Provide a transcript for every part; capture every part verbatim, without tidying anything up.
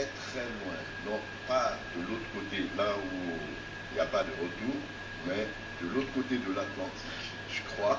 très très loin, non pas de l'autre côté, là où il n'y a pas de retour, mais de l'autre côté de l'Atlantique, je crois.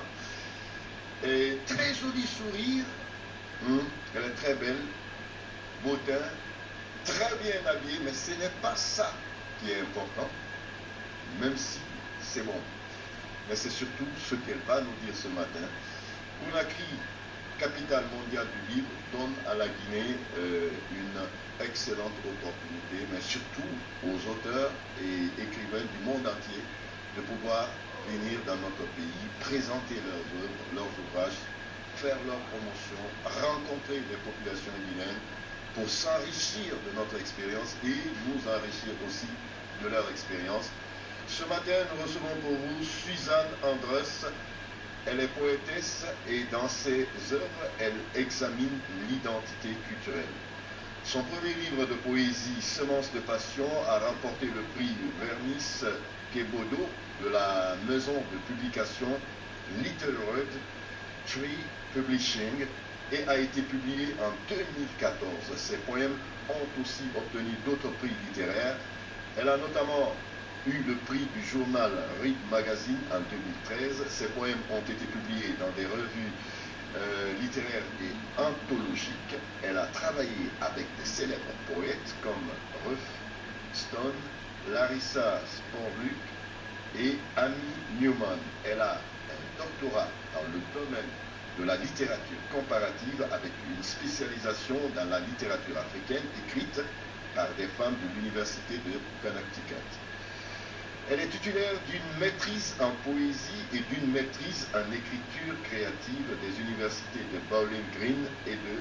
Et très joli sourire, hum, elle est très belle, beau teint, très bien habillée, mais ce n'est pas ça qui est important, même si c'est bon. Mais c'est surtout ce qu'elle va nous dire ce matin. Conakry, capitale mondiale du livre, donne à la Guinée euh, une excellente opportunité, mais surtout aux auteurs et écrivains du monde entier de pouvoir venir dans notre pays, présenter leurs œuvres, leurs ouvrages, faire leur promotion, rencontrer les populations guinéennes pour s'enrichir de notre expérience et nous enrichir aussi de leur expérience. Ce matin, nous recevons pour vous Suzanne Andrus. Elle est poétesse et dans ses œuvres, elle examine l'identité culturelle. Son premier livre de poésie, Semences de passion, a remporté le prix Vernis Kebodo de la maison de publication Little Red Tree Publishing et a été publié en deux mille quatorze. Ses poèmes ont aussi obtenu d'autres prix littéraires. Elle a notamment eu le prix du journal Reed Magazine en deux mille treize. Ses poèmes ont été publiés dans des revues euh, littéraires et anthologiques. Elle a travaillé avec des célèbres poètes comme Ruth Stone, Larissa Sporluck et Amy Newman. Elle a un doctorat dans le domaine de la littérature comparative avec une spécialisation dans la littérature africaine écrite par des femmes de l'université de Connecticut. Elle est titulaire d'une maîtrise en poésie et d'une maîtrise en écriture créative des universités de Bowling Green et de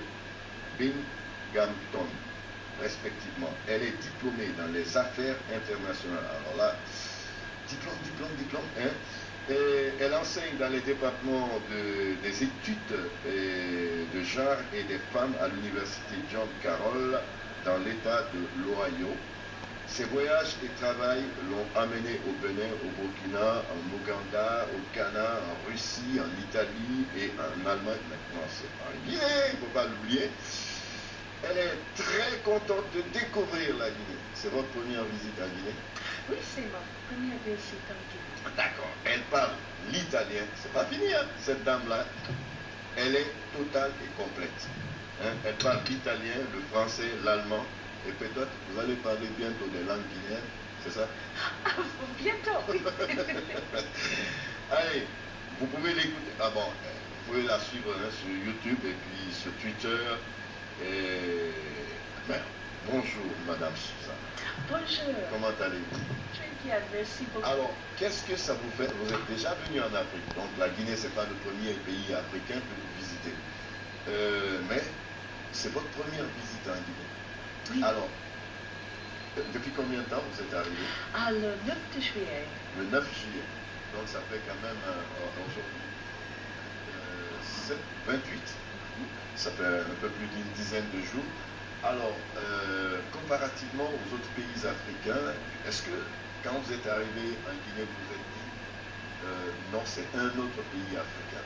Binghamton, respectivement. Elle est diplômée dans les affaires internationales. Alors là, diplôme, diplôme, diplôme, hein? Et elle enseigne dans les départements de, des études et de genre et des femmes à l'université John Carroll dans l'État de l'Ohio. Ses voyages et travail l'ont amené au Bénin, au Burkina, en Ouganda, au Ghana, en Russie, en Italie et en Allemagne. Maintenant, c'est en Guinée, il ne faut pas l'oublier. Elle est très contente de découvrir la Guinée. C'est votre première visite en Guinée? Oui, c'est ma première visite en Guinée. D'accord. Elle parle l'italien. C'est pas fini, hein, cette dame-là. Elle est totale et complète. Hein? Elle parle l'italien, le français, l'allemand. Et peut-être vous allez parler bientôt des langues guinéennes, c'est ça? Ah, bientôt, oui. Allez, vous pouvez l'écouter. Ah bon, vous pouvez la suivre hein, sur YouTube et puis sur Twitter. Et... Ben, bonjour, Madame Suzanne. Bonjour. Comment allez-vous? Très bien, merci beaucoup. Alors, qu'est-ce que ça vous fait? Vous êtes déjà venu en Afrique, donc la Guinée, ce n'est pas le premier pays africain que vous visitez. Euh, mais c'est votre première visite en Guinée. Oui. Alors, depuis combien de temps vous êtes arrivé? Ah, le neuf de juillet. Le neuf juillet. Donc ça fait quand même euh, aujourd'hui euh, vingt-huit. Ça fait un peu plus d'une dizaine de jours. Alors, euh, comparativement aux autres pays africains, est-ce que quand vous êtes arrivé en Guinée, vous vous êtes dit euh, non, c'est un autre pays africain?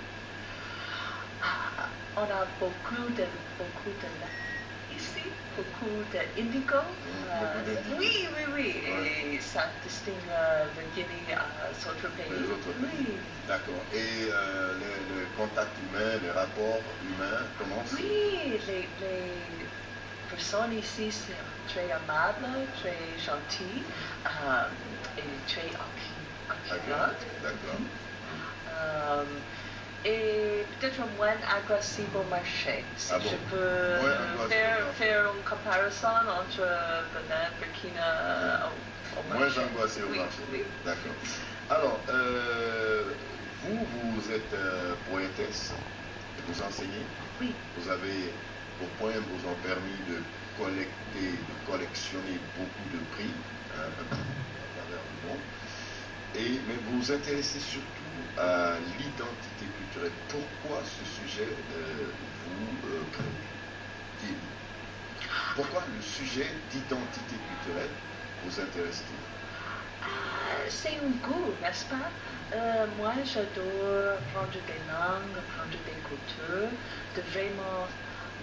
Ah, on a beaucoup de, beaucoup de ici, beaucoup d'indigo. Mmh, euh, oui, oui, oui. Ouais. Et ça distingue euh, le Guinée à d'autres pays. Les autres pays. Oui. D'accord. Et euh, le, le contact humain, les rapports humains, comment c'est? Oui, les, les personnes ici sont très amables, très gentilles euh, et très accueillantes. D'accord. Euh, et peut-être moins agressif au marché. Si ah bon? je peux ouais, faire, faire une comparaison entre Benin, Burkina au, au marché. Moins angoissé au oui, marché. Oui. D'accord. Alors, euh, vous, vous êtes euh, poétesse, vous enseignez. Oui. Vous avez, vos poèmes vous ont permis de collecter, de collectionner beaucoup de prix hein, à travers le monde. Et, mais vous vous intéressez surtout à l'identité culturelle. Pourquoi ce sujet euh, vous euh, préoccupe? Pourquoi le sujet d'identité culturelle vous intéresse-t-il? Ah, c'est un goût, n'est-ce pas? Euh, moi, j'adore apprendre des langues, apprendre des cultures, de vraiment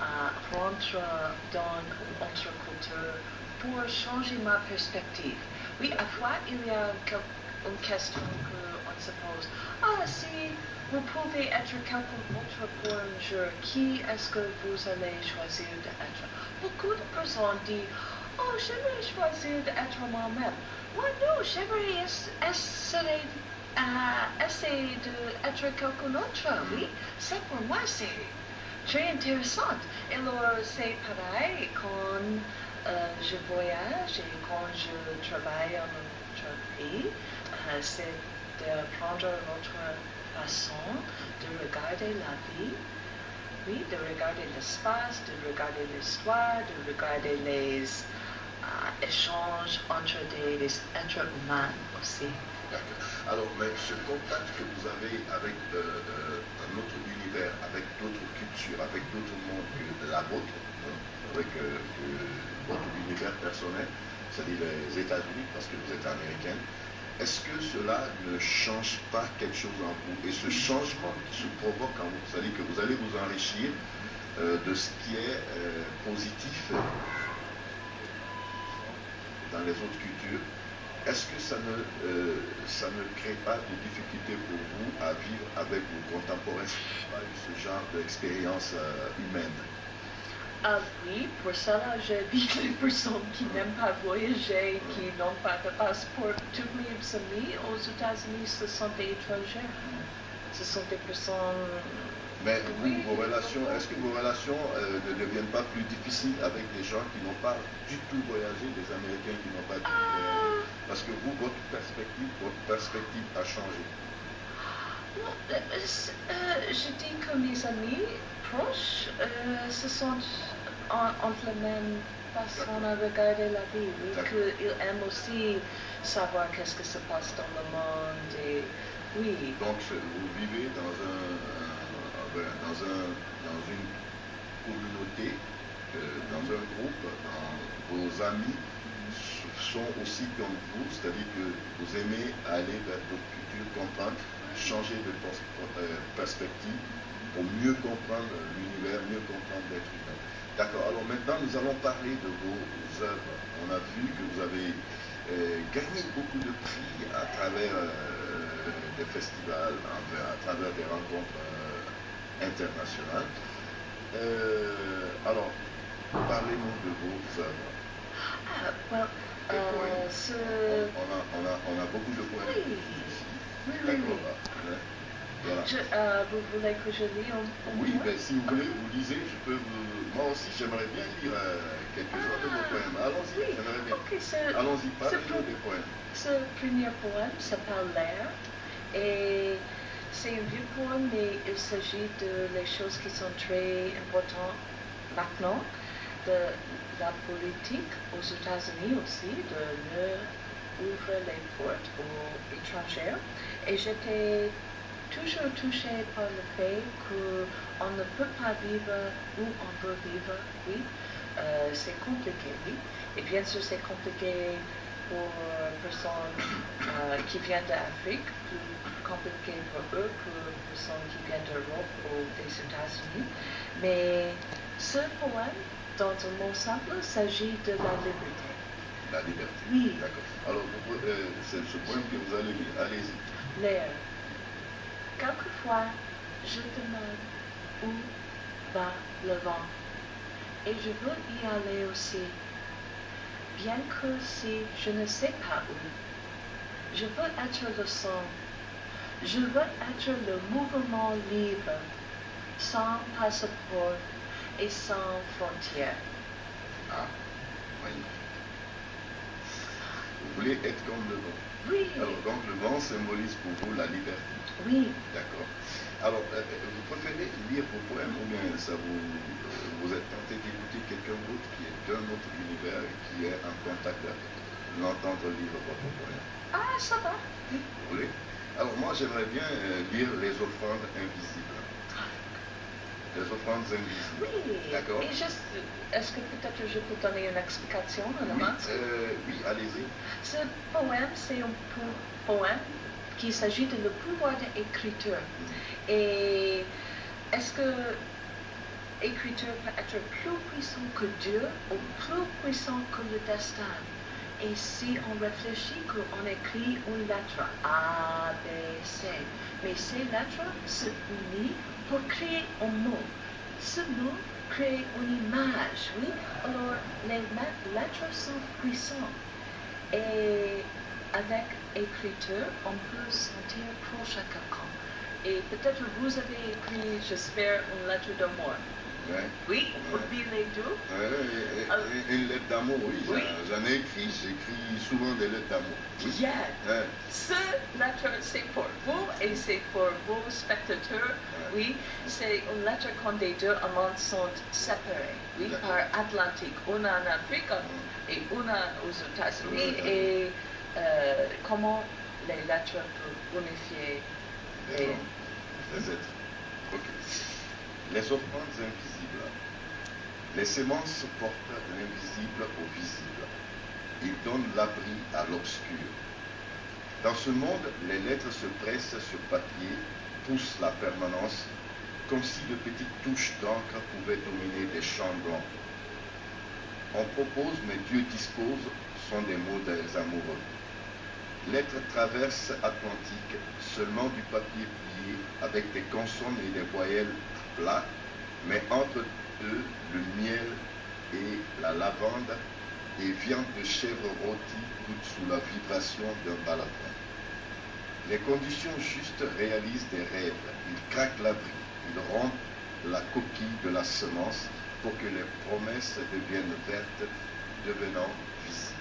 euh, rentre dans notre culture pour changer ma perspective. Oui, à fois, il y a une question qu'on se pose. Ah, si vous pouvez être quelqu'un d'autre pour un jour, qui est-ce que vous allez choisir d'être? Beaucoup de personnes disent, oh, j'aimerais choisir d'être moi-même. Moi, non, j'aimerais essayer, euh, essayer d'être quelqu'un d'autre. Oui, c'est pour moi, c'est très intéressant. Et alors, c'est pareil quand euh, je voyage et quand je travaille en notre pays, euh, c'est de prendre notre façon de regarder la vie, oui, de regarder l'espace, de regarder l'histoire, de regarder les euh, échanges entre des, des êtres humains aussi. D'accord. Alors, mais ce contact que vous avez avec euh, euh, un autre univers, avec d'autres cultures, avec d'autres mondes que la vôtre, hein, avec euh, que votre univers personnel, c'est-à-dire les États-Unis, parce que vous êtes américaine, est-ce que cela ne change pas quelque chose en vous? Et ce changement qui se provoque en vous, c'est-à-dire que vous allez vous enrichir euh, de ce qui est euh, positif dans les autres cultures, est-ce que ça ne, euh, ça ne crée pas de difficultés pour vous à vivre avec vos contemporains qui n'ont pas eu ce genre d'expérience euh, humaine? Ah oui, pour cela, j'invite les personnes qui n'aiment pas voyager, qui n'ont pas de passeport. Tous mes amis aux États-Unis, ce sont des étrangers. Ce sont des personnes... Mais vous, oui, vos relations, est-ce que vos relations euh, ne deviennent pas plus difficiles avec des gens qui n'ont pas du tout voyagé, des Américains qui n'ont pas du tout voyagé? Parce que vous, votre perspective, votre perspective a changé. Non, euh, euh, je dis que mes amis proches, euh, ce sont en, entre la même façon à regarder la vie, oui, qu'ils aiment aussi savoir qu'est-ce que se passe dans le monde, et oui. Donc, vous vivez dans un, un dans, un, dans une communauté, euh, dans un groupe, dans, vos amis sont aussi comme vous, c'est-à-dire que vous aimez aller vers d'autres cultures, comprendre, changer de euh, perspective pour mieux comprendre l'univers, mieux comprendre l'être humain. D'accord, alors maintenant nous allons parler de vos œuvres. On a vu que vous avez euh, gagné beaucoup de prix à travers euh, des festivals, à travers des rencontres euh, internationales. Euh, alors, parlez-nous de vos œuvres. Ah, well, euh, ce... on, on, a, on, a, on a beaucoup de poèmes. Oui, oui, oui, oui. Voilà. Je, euh, vous voulez que je lise un peu? Oui, ben, si vous voulez, vous lisez, je peux vous... Moi aussi, j'aimerais bien lire euh, quelques-uns ah, de vos poèmes. Allons-y, oui. j'aimerais bien. Okay, ce, Allons-y, parlez-nous ce, des poèmes. Ce premier poème s'appelle L'air, et c'est un vieux poème, mais il s'agit de les choses qui sont très importantes maintenant, de la politique aux États-Unis aussi, de ne ouvrir les portes aux étrangers. Et j'étais toujours touchée par le fait qu'on ne peut pas vivre où on veut vivre, oui. Euh, c'est compliqué, oui. Et bien sûr, c'est compliqué pour personnes euh, qui viennent d'Afrique, plus compliqué pour eux que pour personnes qui viennent d'Europe ou des États-Unis. Mais ce poème, dans un mot simple, s'agit de la liberté. La liberté. Oui. D'accord. Alors, euh, c'est ce poème que vous allez lire. Allez-y. L'air. Quelquefois, je demande où va le vent, et je veux y aller aussi, bien que si je ne sais pas où. Je veux être le son, je veux être le mouvement libre, sans passeport et sans frontières. Ah, magnifique. Vous voulez être comme le vent. Oui. Alors, donc, le vent symbolise pour vous la liberté. Oui. D'accord. Alors, euh, vous préférez lire vos poèmes ou bien ça vous, euh, vous êtes tenté d'écouter quelqu'un d'autre qui est d'un autre univers et qui est en contact avec l'entendre lire votre poème? Ah, ça va. Oui. Vous voulez? Alors, moi, j'aimerais bien euh, lire Les offrandes invisibles. Les offrandes invisibles. Oui. D'accord. Et juste, est-ce que peut-être je peux donner une explication en Oui, avance? euh, oui, allez-y. Ce poème, c'est un po- poème qui s'agit de le pouvoir d'écriture. Mm-hmm. Et est-ce que écriture peut être plus puissant que Dieu ou plus puissant que le destin. Et si on réfléchit qu'on écrit une lettre A, B, C, mais ces lettres se unissent pour créer un mot. Ce mot crée une image, oui. Alors, les lettres sont puissantes. Et avec écriture, on peut sentir proche à quelqu'un. Et peut-être vous avez écrit, j'espère, une lettre d'amour. Ouais. Oui, on peut dire les deux. Ouais, et, et, Ah. et une lettre d'amour, oui, Oui. j'en j'en ai écrit, j'écris souvent des lettres d'amour. Oui. Yeah. Ouais. Ce lettre, c'est pour vous et c'est pour vos spectateurs. Ouais. Oui, c'est une lettre quand les deux amants sont séparés, oui, D'accord. par Atlantique. Une en Afrique et une aux États-Unis. Ouais. Et euh, comment les lettres peuvent unifier. Et, D'accord. Les êtres. Ok. Les offrandes invisibles. Les semences portent l'invisible au visible. Ils donnent l'abri à l'obscur. Dans ce monde, les lettres se pressent sur papier, poussent la permanence, comme si de petites touches d'encre pouvaient dominer des champs blancs. On propose, mais Dieu dispose, sont des modèles amoureux. Lettres traversent Atlantique, seulement du papier plié, avec des consonnes et des voyelles plats, mais entre eux, le miel et la lavande et viande de chèvre rôtie goûtent sous la vibration d'un balafon. Les conditions justes réalisent des rêves. Ils craquent l'abri, ils rompent la coquille de la semence pour que les promesses deviennent vertes, devenant visibles.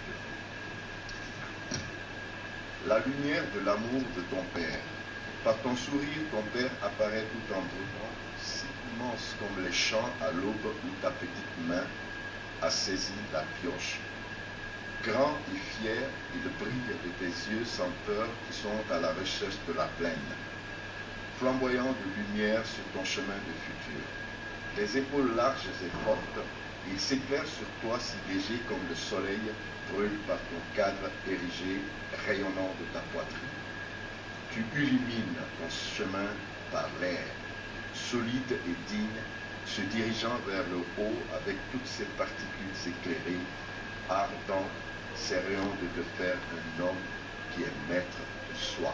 La lumière de l'amour de ton Père. Par ton sourire, ton Père apparaît tout en brûlant, si immense comme les champs à l'aube où ta petite main a saisi la pioche. Grand et fier, il brille de tes yeux sans peur qui sont à la recherche de la plaine. Flamboyant de lumière sur ton chemin de futur. Les épaules larges et fortes, il s'éclaire sur toi si léger comme le soleil brûle par ton cadre érigé, rayonnant de ta poitrine. Tu illumines ton chemin par l'air, solide et digne, se dirigeant vers le haut avec toutes ses particules éclairées, ardent ses rayons de te faire un homme qui est maître de soi.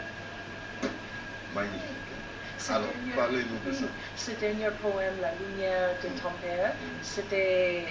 Magnifique. Ce Alors, dernier- parlez-nous de oui, ça. Ce dernier poème, La lumière de ton Père, Mm. c'était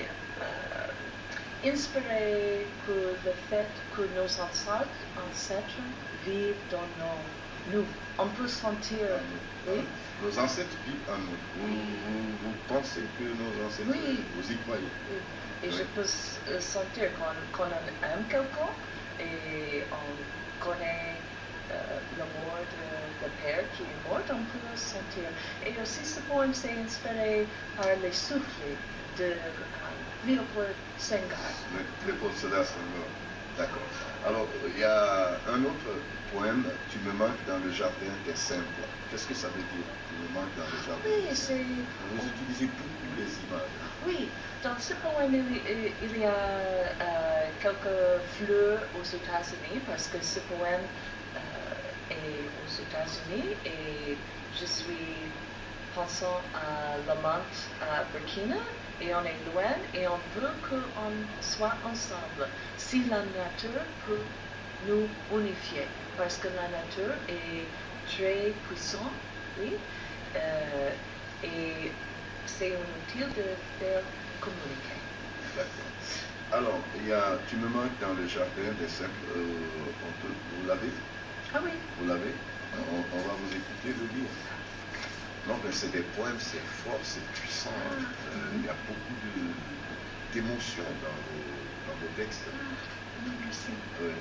euh, inspiré pour le fait que nos ancêtres, ancêtres vivent dans nos, nous. On peut sentir, En nous. oui, Nos ancêtres vivent en nous. Vous, vous, vous pensez que nos ancêtres, Oui. vous y croyez? oui. Et Oui. je peux s- euh, sentir qu'on qu'on aime quelqu'un et on connaît euh, l'amour de, de Père qui est mort, on peut le sentir. Et aussi ce poème s'est inspiré par les souffles de euh, Léopold Senghar. Le Léopold Sédar Senghor. D'accord. Alors, il y a un autre poème, Tu me manques dans le jardin des simples. Qu'est-ce que ça veut dire, Tu me manques dans le jardin Oui, des c'est... simples? Vous utilisez beaucoup les images. Oui, dans ce poème, il, il- il y a euh, quelques fleurs aux États-Unis parce que ce poème euh, est aux États-Unis et je suis pensant à l'amant à Burkina et on est loin et on veut qu'on soit ensemble. Si la nature peut nous unifier parce que la nature est très puissante, oui, euh, et c'est inutile de faire communiquer. D'accord. Alors, il y a Tu me manques dans le jardin des simples. Euh, on peut, vous l'avez? Ah oui, Vous l'avez? on, on va vous écouter le lire. Non, mais c'est des poèmes, c'est fort, c'est puissant. Euh, il y a beaucoup de, d'émotions dans vos, dans vos textes. ah, merci. Oui.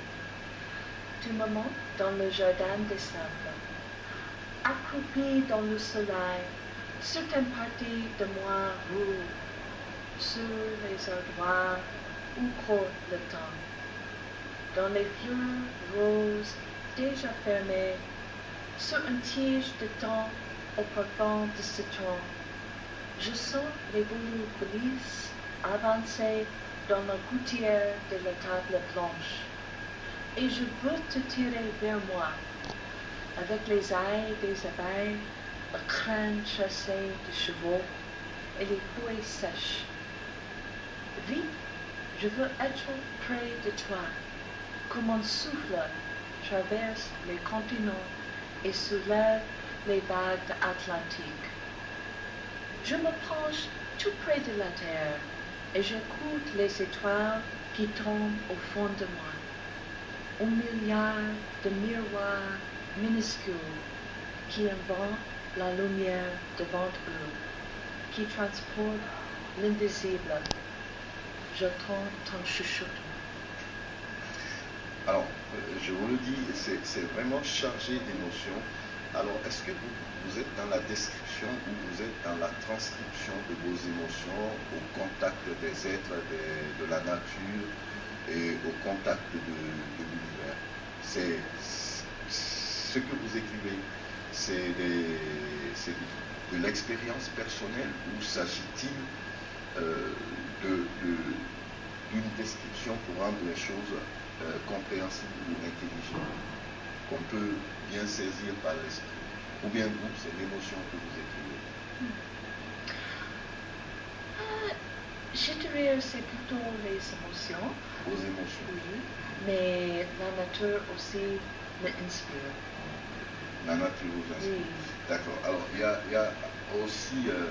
Tu me manques dans le jardin des simples, accroupi dans le soleil, certaines parties de moi roulent sur les ardoirs où court le temps. Dans les fleurs roses déjà fermées, sur une tige de thym au parfum de citron, je sens les voluptueuses avancer dans la gouttière de la table blanche. Et je veux te tirer vers moi, avec les ailes des abeilles, le crâne chassé de chevaux, et les feuilles sèches. Vite, je veux être près de toi, comme un souffle traverse les continents et soulève les vagues de l'Atlantique. Je me penche tout près de la terre et j'écoute les étoiles qui tombent au fond de moi. Un milliard de miroirs minuscules qui inventent la lumière devant eux, qui transportent l'invisible. J'entends ton chuchotement. Alors, je vous le dis, c'est vraiment chargé d'émotions. Alors, est-ce que vous, vous êtes dans la description ou vous êtes dans la transcription de vos émotions au contact des êtres, de, de la nature et au contact de, de l'univers? C'est ce que vous écrivez, c'est de, de l'expérience personnelle ou s'agit-il euh, de, de, d'une description pour rendre les choses euh, compréhensibles ou intelligibles, qu'on peut bien saisir par l'esprit? Ou bien vous, c'est l'émotion que vous écrivez? euh, Je dirais que c'est plutôt les émotions. Vos émotions. Oui, mais la nature aussi m'inspire. La nature vous inspire. Oui. D'accord. Alors, il y a, il y a aussi... Euh,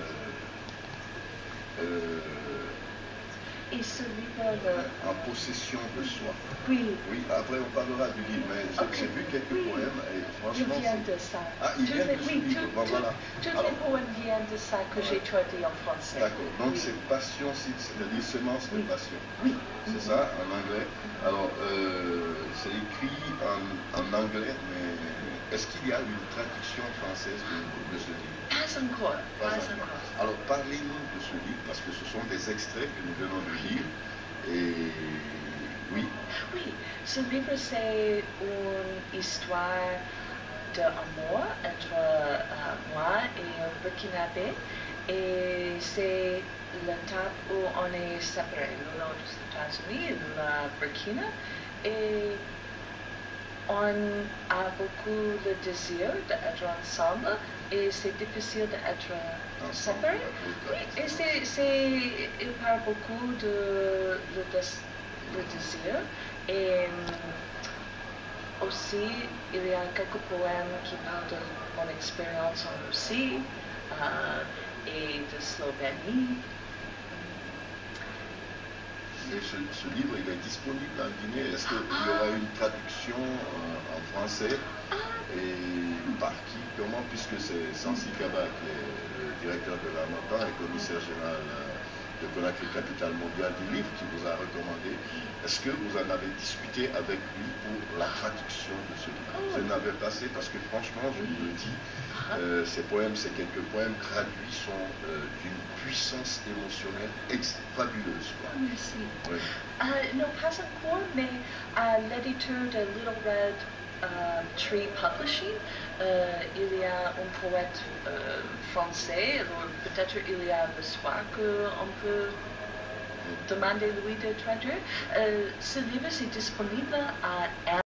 euh, Et ce livre de... En possession de soi. Oui. Oui, après on parlera du livre, mais j'ai Okay. vu quelques Oui. poèmes et Je franchement... viens de ça. Ah, il Tous vient les- de ce oui, livre. tout- Bon, tout- voilà. Tous Alors, les poèmes viennent de ça que j'ai traduit en français. d'accord. Donc Oui. c'est passion, c'est-à-dire semence de Oui. passion. Oui. C'est ça, en anglais. Alors, euh, c'est écrit en, en anglais, mais est-ce qu'il y a une traduction française de, de ce livre? Pas encore. Pas Pas encore. encore. Alors, parlez-nous de ce livre, parce que ce sont des extraits que nous venons de lire. Et oui, Oui, ce livre c'est une histoire d'amour entre euh, moi et un Burkinabé. Et c'est l'étape où on est séparés, l'un aux États-Unis et l'autre à Burkina. Et on a beaucoup le désir d'être ensemble et c'est difficile d'être séparés. Oui, et c'est, c'est, il parle beaucoup de le, des- le désir et hum, aussi il y a quelques poèmes qui parlent de mon expérience en Russie euh, et de Slovénie. et ce, ce livre, il est disponible en Guinée. Est-ce qu'il y aura une traduction euh, en français? Et par qui? Comment? Puisque c'est Sansi Kaba qui est le directeur de la NOTAN et commissaire général euh, de Conakry Capitale Mondiale du livre qui vous a recommandé. Est-ce que vous en avez discuté avec lui pour la traduction de ce livre? Je n'avais pas assez parce que franchement, je vous le dis, euh, ces poèmes, ces quelques poèmes traduits sont euh, d'une puissance émotionnelle ex- fabuleuse. Quoi. Merci. Oui. Euh, non, pas encore, mais à l'éditeur de Little Red euh, Tree Publishing, euh, il y a un poète euh, français, alors peut-être il y a le soir qu'on peut demander lui de traduire. Euh, ce livre est disponible à